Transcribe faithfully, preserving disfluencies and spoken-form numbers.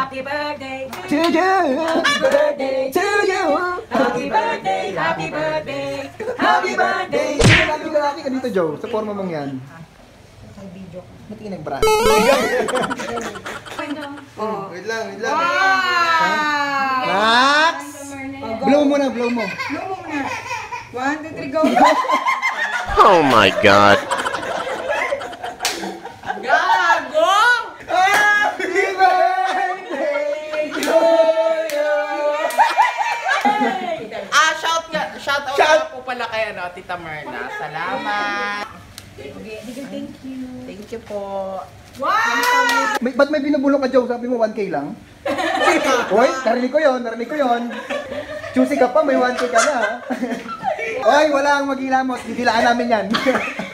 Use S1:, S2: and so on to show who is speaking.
S1: Happy birthday
S2: to you.
S1: Happy birthday
S2: To you.
S1: Happy birthday, happy birthday, happy birthday.
S2: Kalaki kalaki ka dito, Joe. Sa forma mong yan. Ba't ka nag-bra?
S1: Oh.
S3: Wait lang, wait lang.
S2: Max! Blow mo na, blow mo.
S1: Blow mo muna. One, two, three, go.
S4: Oh my God.
S1: Gago!
S2: Happy birthday to you!
S5: Ah, shout nga, shout out
S2: Shout-
S5: nga po pala kay ano, Tita Merna. Salamat.
S1: Thank you.
S5: Thank you po.
S1: Wow!
S2: May, ba't may binubulong ka, Joe? Sabi mo one K lang? Uy, narinig ko yun, narinig ko yun. Choosy ka pa, may one K ka na. Uy, wala kang maghilamos. Didilaan namin yan.